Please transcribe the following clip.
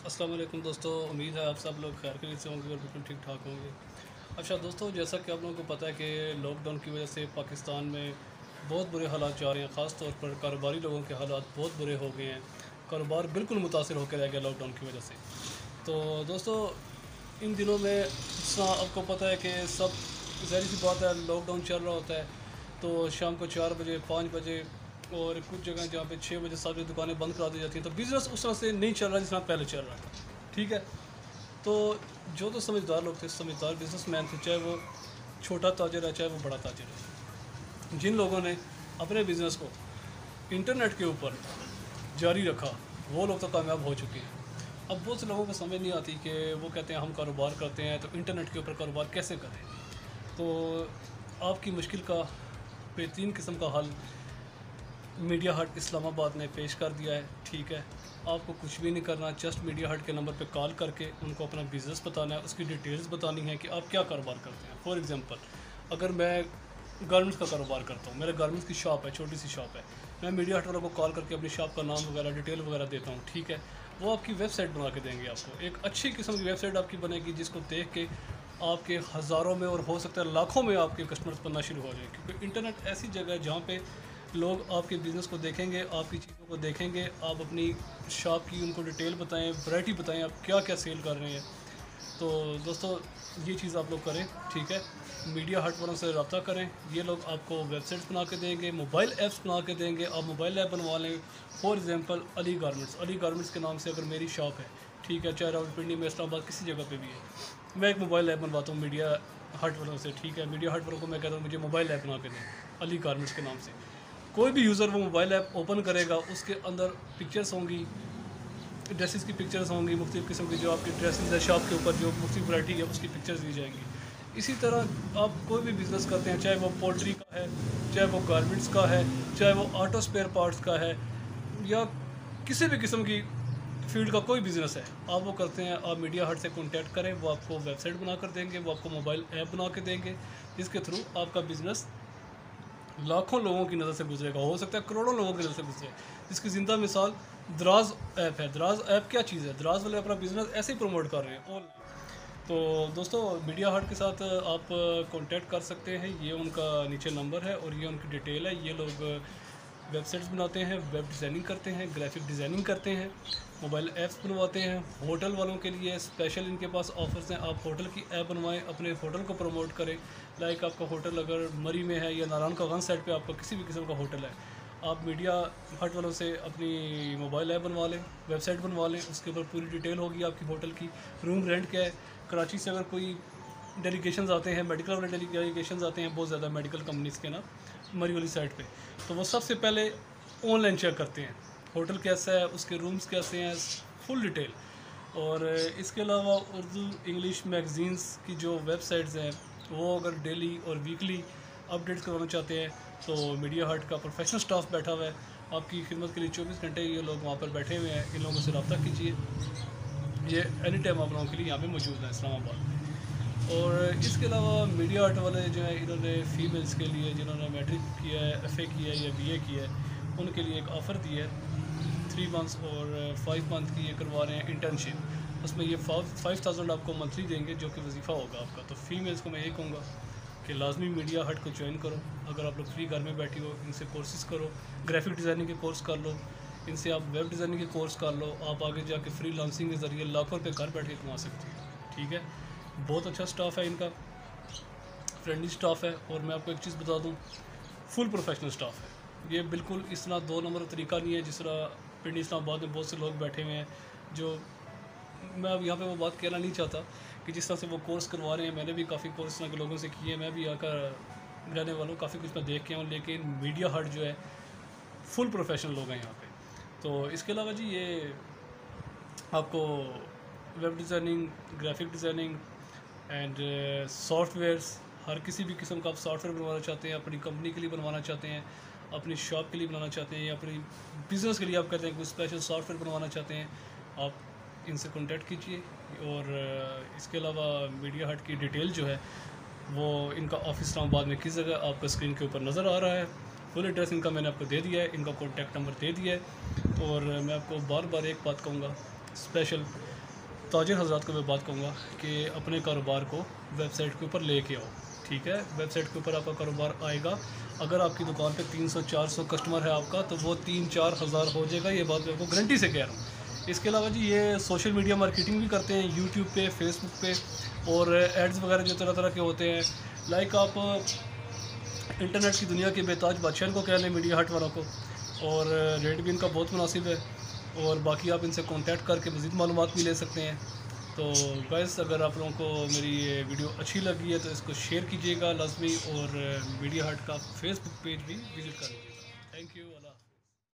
अस्सलाम वालेकुम दोस्तों, उम्मीद है आप सब लोग खैर खैरियत से होंगे और बिल्कुल ठीक ठाक होंगे। अच्छा दोस्तों, जैसा कि आप लोगों को पता है कि लॉकडाउन की वजह से पाकिस्तान में बहुत बुरे हालात जा रहे हैं। ख़ास तौर पर कारोबारी लोगों के हालात बहुत बुरे हो गए हैं। कारोबार बिल्कुल मुतासिर होकर रह गया लॉकडाउन की वजह से। तो दोस्तों, इन दिनों में जिस तरह आपको पता है कि सब ज़ाहिर सी बात है, लॉकडाउन चल रहा होता है तो शाम को 4 बजे 5 बजे और कुछ जगह जहाँ पे 6 बजे 7 बजे दुकानें बंद करा दी जाती हैं, तो बिज़नेस उस तरह से नहीं चल रहा जिस तरह पहले चल रहा था। ठीक है। तो जो तो समझदार लोग थे, समझदार बिजनेसमैन थे, चाहे वो छोटा ताजर है चाहे वो बड़ा ताजर है, जिन लोगों ने अपने बिज़नेस को इंटरनेट के ऊपर जारी रखा, वो लोग तो कामयाब हो चुके हैं। अब बहुत से लोगों को समझ नहीं आती कि वो कहते हैं हम कारोबार करते हैं तो इंटरनेट के ऊपर कारोबार कैसे करें। तो आपकी मुश्किल का बेहतरीन किस्म का हल मीडिया हट इस्लामाबाद ने पेश कर दिया है। ठीक है, आपको कुछ भी नहीं करना, जस्ट मीडिया हट के नंबर पे कॉल करके उनको अपना बिज़नेस बताना है, उसकी डिटेल्स बतानी है कि आप क्या कारोबार करते हैं। फॉर एग्ज़ाम्पल, अगर मैं गारमेंट्स का कारोबार करता हूँ, मेरा गारमेंट्स की शॉप है, छोटी सी शॉप है, मैं मीडिया हट वालों को कॉल करके अपनी शॉप का नाम वगैरह डिटेल वगैरह देता हूँ। ठीक है, वो आपकी वेबसाइट बना के देंगे, आपको एक अच्छी किस्म की वेबसाइट आपकी बनेगी, जिसको देख के आपके हज़ारों में और हो सकता है लाखों में आपके कस्टमर्स बनना शुरू हो जाए। क्योंकि इंटरनेट ऐसी जगह है जहाँ पे लोग आपके बिज़नेस को देखेंगे, आपकी चीज़ों को देखेंगे, आप अपनी शॉप की उनको डिटेल बताएं, वैरायटी बताएं, आप क्या क्या सेल कर रहे हैं। तो दोस्तों, ये चीज़ आप लोग करें। ठीक है, मीडिया हट वालों से रब्ता करें, ये लोग आपको वेबसाइट्स बना के देंगे, मोबाइल ऐप्स बना के देंगे, आप मोबाइल ऐप बनवा लें। फॉर एग्जांपल, अली गारमेंट्स के नाम से अगर मेरी शॉप है, ठीक है, चाहे रावलपिंडी में, इस्लामाबाद, किसी जगह पे भी है, मैं एक मोबाइल ऐप बनवाता हूँ मीडिया हट वालों से। ठीक है, मीडिया हट वालों को मैं कहता हूँ मुझे मोबाइल ऐप बना के दें अली गारमेंट्स के नाम से। कोई भी यूज़र वो मोबाइल ऐप ओपन करेगा, उसके अंदर पिक्चर्स होंगी, ड्रेसेस की पिक्चर्स होंगी, मुख्तलिफ़ किस्म की जो आपकी ड्रेसेस है, शॉप के ऊपर जो मुख्तलिफ वैरायटी है उसकी पिक्चर्स दी जाएंगी। इसी तरह आप कोई भी बिज़नेस करते हैं, चाहे वो पोल्ट्री का है, चाहे वो गारमेंट्स का है, चाहे वो ऑटो स्पेयर पार्ट्स का है, या किसी भी किस्म की फील्ड का कोई बिज़नेस है, आप वो करते हैं, आप मीडिया हट से कॉन्टैक्ट करें, वो आपको वेबसाइट बना कर देंगे, वो आपको मोबाइल ऐप बना के देंगे, जिसके थ्रू आपका बिज़नेस लाखों लोगों की नज़र से गुजरेगा, हो सकता है करोड़ों लोगों की नज़र से गुजरे। जिसकी ज़िंदा मिसाल दराज ऐप है। दराज ऐप क्या चीज़ है? दराज वाले अपना बिज़नेस ऐसे ही प्रमोट कर रहे हैं। और तो दोस्तों, मीडिया हट के साथ आप कांटेक्ट कर सकते हैं, ये उनका नीचे नंबर है और ये उनकी डिटेल है। ये लोग वेबसाइट्स बनाते हैं, वेब डिज़ाइनिंग करते हैं, ग्राफिक डिज़ाइनिंग करते हैं, मोबाइल ऐप्स बनवाते हैं। होटल वालों के लिए स्पेशल इनके पास ऑफर्स हैं, आप होटल की ऐप बनवाएं, अपने होटल को प्रमोट करें। लाइक आपका होटल अगर मरी में है या नारायण का गंज साइड पे आपका किसी भी किस्म का होटल है, आप मीडिया हट वालों से अपनी मोबाइल ऐप बनवा लें, वेबसाइट बनवा लें, उसके ऊपर पूरी डिटेल होगी आपकी होटल की, रूम रेंट क्या है। कराची से अगर कोई डेलीगेशंस आते हैं, मेडिकल वाले डेलीगेशंस आते हैं बहुत ज़्यादा मेडिकल कंपनीज़ के ना, मरी वाली साइड पे, तो वो सबसे पहले ऑनलाइन चेक करते हैं होटल कैसा है, उसके रूम्स कैसे हैं, फुल डिटेल। और इसके अलावा उर्दू इंग्लिश मैगज़ीन्स की जो वेबसाइट्स हैं, वो अगर डेली और वीकली अपडेट्स करवाना चाहते हैं, तो मीडिया हट का प्रोफेशनल स्टाफ बैठा हुआ है आपकी खिदमत के लिए। 24 घंटे ये लोग वहाँ पर बैठे हुए हैं, इन लोगों से रब्ता कीजिए, ये एनी टाइम आप लोगों के लिए यहाँ पे मौजूद है इस्लामाबाद में। और इसके अलावा मीडिया आर्ट वाले जो है, इन्होंने फीमेल्स के लिए जिन्होंने मैट्रिक किया है, एफए किया है या बीए किया है, उनके लिए एक ऑफ़र दिया है 3 मंथ्स और 5 मंथ की ये करवा रहे हैं इंटर्नशिप। उसमें ये 5000 आपको मंथली देंगे, जो कि वजीफ़ा होगा आपका। तो फीमेल्स को मैं यही कहूँगा कि लाजमी मीडिया हट को ज्वाइन करो। अगर आप लोग फ्री घर में बैठी हो, इनसे कोर्सेज़ करो, ग्राफिक डिज़ाइनिंग के कोर्स कर लो, इनसे आप वेब डिज़ाइनिंग के कोर्स कर लो, आप आगे जाके फ्री लांसिंग के ज़रिए लाखों रुपये घर बैठ के कमा सकते हैं। ठीक है, बहुत अच्छा स्टाफ है इनका, फ्रेंडली स्टाफ है। और मैं आपको एक चीज़ बता दूँ, फुल प्रोफेशनल स्टाफ है। ये बिल्कुल इस तरह 2 नंबर तरीका नहीं है जिस तरह पिंडी इस्लामाबाद में बहुत से लोग बैठे हुए हैं। जो मैं अब यहाँ पे वो बात कहना नहीं चाहता कि जिस तरह से वो कोर्स करवा रहे हैं, मैंने भी काफ़ी कोर्स तरह के लोगों से किए, मैं भी आकर रहने वाला हूँ, काफ़ी कुछ मैं देख के हूँ। लेकिन मीडिया हट जो है, फुल प्रोफेशनल लोग हैं यहाँ पे। तो इसके अलावा जी, ये आपको web designing, graphic designing and softwares, हर किसी भी किस्म का आप सॉफ्टवेयर बनवाना चाहते हैं, अपनी कंपनी के लिए बनवाना चाहते हैं, अपनी शॉप के लिए बनाना चाहते हैं, या अपनी बिज़नेस के लिए आप कहते हैं कोई स्पेशल सॉफ्टवेयर बनवाना चाहते हैं, आप इनसे कॉन्टैक्ट कीजिए। और इसके अलावा मीडिया हट की डिटेल जो है, वो इनका ऑफिस इस्लामाबाद में किस जगह आपको स्क्रीन के ऊपर नज़र आ रहा है। फुल एड्रेस इनका मैंने आपको दे दिया है, इनका कॉन्टैक्ट नंबर दे दिया है। और मैं आपको बार बार एक बात कहूँगा स्पेशल ताजिर हजरात को मैं बात कहूँगा कि अपने कारोबार को वेबसाइट के ऊपर लेके आओ। ठीक है, वेबसाइट के ऊपर आपका कारोबार आएगा। अगर आपकी दुकान पे 300-400 कस्टमर है आपका, तो वो 3-4 हज़ार हो जाएगा। ये बात मैं आपको गारंटी से कह रहा हूँ। इसके अलावा जी ये सोशल मीडिया मार्केटिंग भी करते हैं यूट्यूब पे, फेसबुक पे, और एड्स वगैरह जो तरह तरह के होते हैं। लाइक आप इंटरनेट की दुनिया के बेताज बादशाह को कह लें, मीडिया हट वालों को, और रेट भी इनका बहुत मुनासिब है। और बाकी आप इनसे कांटेक्ट करके मज़ीद मालूमात भी ले सकते हैं। तो गाइस, अगर आप लोगों को मेरी ये वीडियो अच्छी लगी है तो इसको शेयर कीजिएगा लाजमी, और मीडिया हट का फेसबुक पेज भी विज़िट कर लीजिएगा। Thank you. अल्लाह।